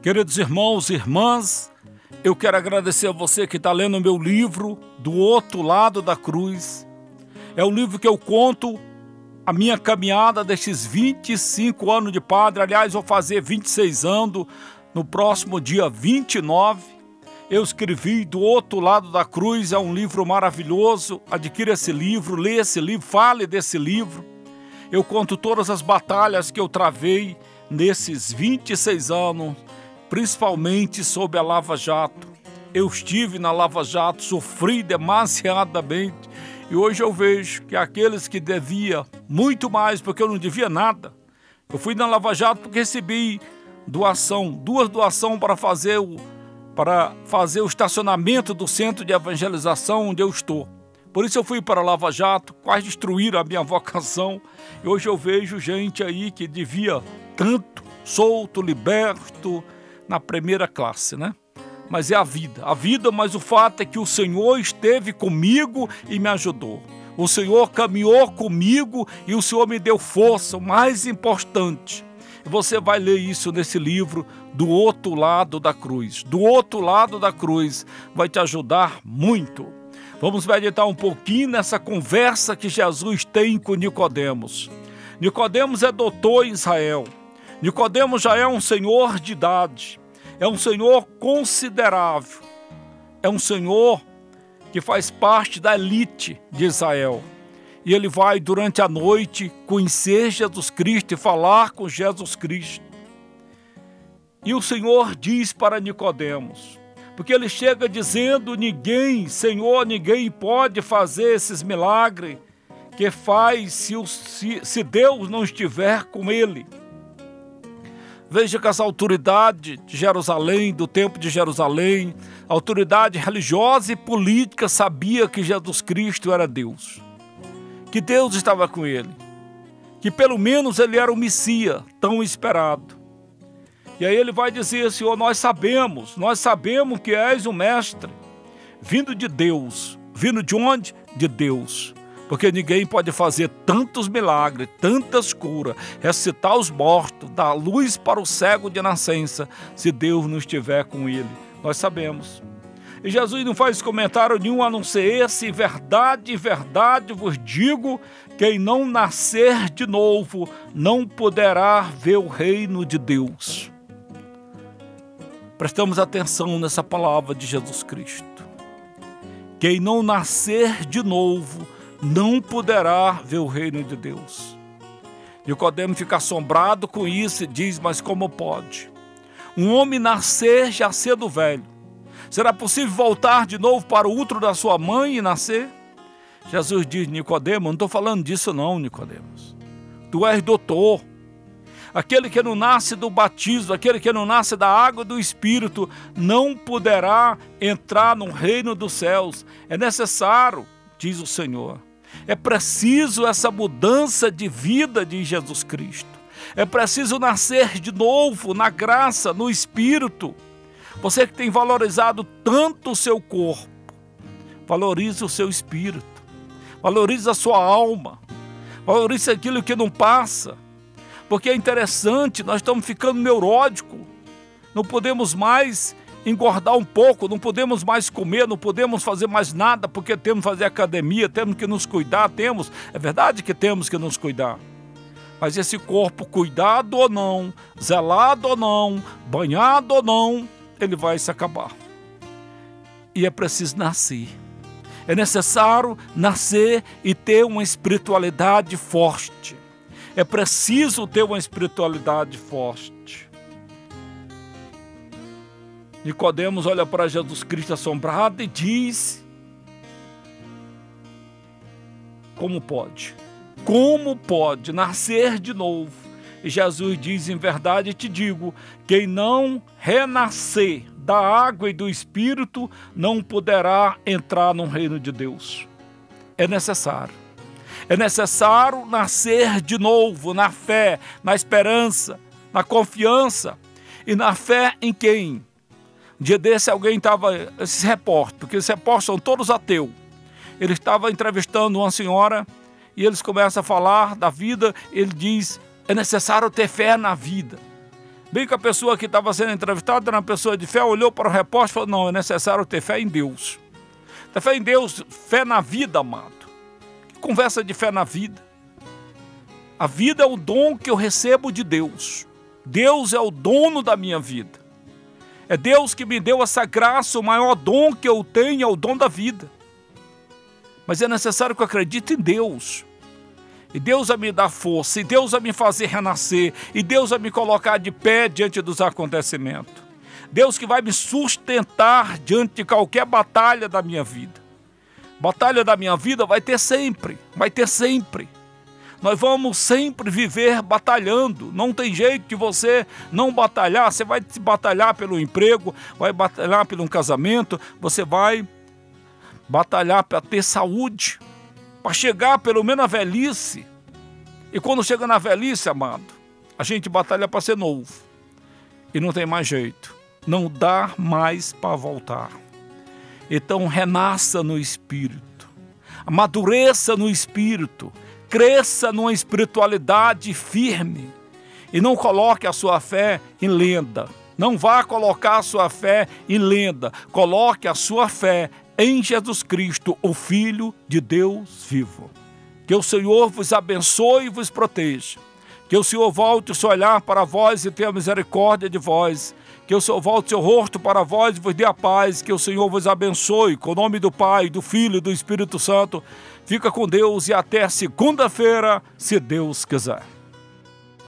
Queridos irmãos e irmãs, eu quero agradecer a você que está lendo o meu livro, Do Outro Lado da Cruz. É um livro que eu conto a minha caminhada destes 25 anos de padre. Aliás, vou fazer 26 anos no próximo dia 29. Eu escrevi Do Outro Lado da Cruz, é um livro maravilhoso. Adquira esse livro, leia esse livro, fale desse livro. Eu conto todas as batalhas que eu travei nesses 26 anos, principalmente sob a Lava Jato. Eu estive na Lava Jato, sofri demasiadamente, e hoje eu vejo que aqueles que deviam muito mais, porque eu não devia nada. Eu fui na Lava Jato porque recebi duas doações para fazer o estacionamento do centro de evangelização onde eu estou. Por isso eu fui para a Lava Jato, quase destruíram a minha vocação. E hoje eu vejo gente aí que devia tanto, solto, liberto, na primeira classe, né? Mas é a vida, mas o fato é que o Senhor esteve comigo e me ajudou. O Senhor caminhou comigo e o Senhor me deu força, o mais importante. Você vai ler isso nesse livro, Do Outro Lado da Cruz. Do Outro Lado da Cruz vai te ajudar muito. Vamos meditar um pouquinho nessa conversa que Jesus tem com Nicodemos. Nicodemos é doutor em Israel. Nicodemos já é um senhor de idade, é um senhor considerável, é um senhor que faz parte da elite de Israel. E ele vai durante a noite conhecer Jesus Cristo e falar com Jesus Cristo. E o Senhor diz para Nicodemos, porque ele chega dizendo: Senhor, ninguém pode fazer esses milagres que faz se Deus não estiver com ele. Veja que essa autoridade de Jerusalém, do templo de Jerusalém, a autoridade religiosa e política sabia que Jesus Cristo era Deus, que Deus estava com ele, que pelo menos ele era o Messias tão esperado. E aí ele vai dizer: Senhor, nós sabemos que és o mestre, vindo de Deus. Vindo de onde? De Deus. Porque ninguém pode fazer tantos milagres, tantas curas, ressuscitar os mortos, dar luz para o cego de nascença, se Deus não estiver com ele. Nós sabemos. E Jesus não faz comentário nenhum a não ser esse: verdade, verdade vos digo, quem não nascer de novo não poderá ver o reino de Deus. Prestamos atenção nessa palavra de Jesus Cristo. Quem não nascer de novo não poderá ver o reino de Deus. Nicodemos fica assombrado com isso e diz: mas como pode um homem nascer já sendo velho? Será possível voltar de novo para o útero da sua mãe e nascer? Jesus diz: Nicodemos, não estou falando disso não, Nicodemos. Tu és doutor. Aquele que não nasce do batismo, aquele que não nasce da água do Espírito, não poderá entrar no reino dos céus. É necessário, diz o Senhor, é preciso essa mudança de vida de Jesus Cristo. É preciso nascer de novo na graça, no Espírito. Você que tem valorizado tanto o seu corpo, valorize o seu espírito, valorize a sua alma, valorize aquilo que não passa. Porque é interessante, nós estamos ficando neuróticos, não podemos mais engordar um pouco, não podemos mais comer, não podemos fazer mais nada, porque temos que fazer academia, temos que nos cuidar, é verdade que temos que nos cuidar. Mas esse corpo, cuidado ou não, zelado ou não, banhado ou não, ele vai se acabar. E é preciso nascer. É necessário nascer e ter uma espiritualidade forte. É preciso ter uma espiritualidade forte. Nicodemos olha para Jesus Cristo assombrado e diz: como pode? Como pode nascer de novo? E Jesus diz: em verdade te digo, quem não renascer da água e do Espírito não poderá entrar no reino de Deus. É necessário. É necessário nascer de novo na fé, na esperança, na confiança. E na fé em quem? Um dia desse alguém estava, esses repórteres, porque esses repórteres são todos ateus. Ele estava entrevistando uma senhora e eles começam a falar da vida. Ele diz: é necessário ter fé na vida. Bem que a pessoa que estava sendo entrevistada era uma pessoa de fé, olhou para o repórter e falou, não, é necessário ter fé em Deus. Ter fé em Deus, fé na vida, amado. Que conversa de fé na vida? A vida é o dom que eu recebo de Deus. Deus é o dono da minha vida. É Deus que me deu essa graça, o maior dom que eu tenho é o dom da vida. Mas é necessário que eu acredite em Deus. E Deus vai me dar força, e Deus vai me fazer renascer, e Deus vai me colocar de pé diante dos acontecimentos. Deus que vai me sustentar diante de qualquer batalha da minha vida. Batalha da minha vida vai ter sempre, vai ter sempre. Nós vamos sempre viver batalhando. Não tem jeito de você não batalhar. Você vai batalhar pelo emprego, vai batalhar pelo casamento, você vai batalhar para ter saúde, para chegar pelo menos à velhice. E quando chega na velhice, amado, a gente batalha para ser novo. E não tem mais jeito. Não dá mais para voltar. Então renasça no Espírito. Amadureça no Espírito. Cresça numa espiritualidade firme. E não coloque a sua fé em lenda. Não vá colocar a sua fé em lenda. Coloque a sua fé em Jesus Cristo, o Filho de Deus vivo. Que o Senhor vos abençoe e vos proteja. Que o Senhor volte o seu olhar para vós e tenha misericórdia de vós. Que o Senhor volte o seu rosto para vós e vos dê a paz. Que o Senhor vos abençoe. Com o nome do Pai, do Filho e do Espírito Santo. Fica com Deus e até segunda-feira, se Deus quiser.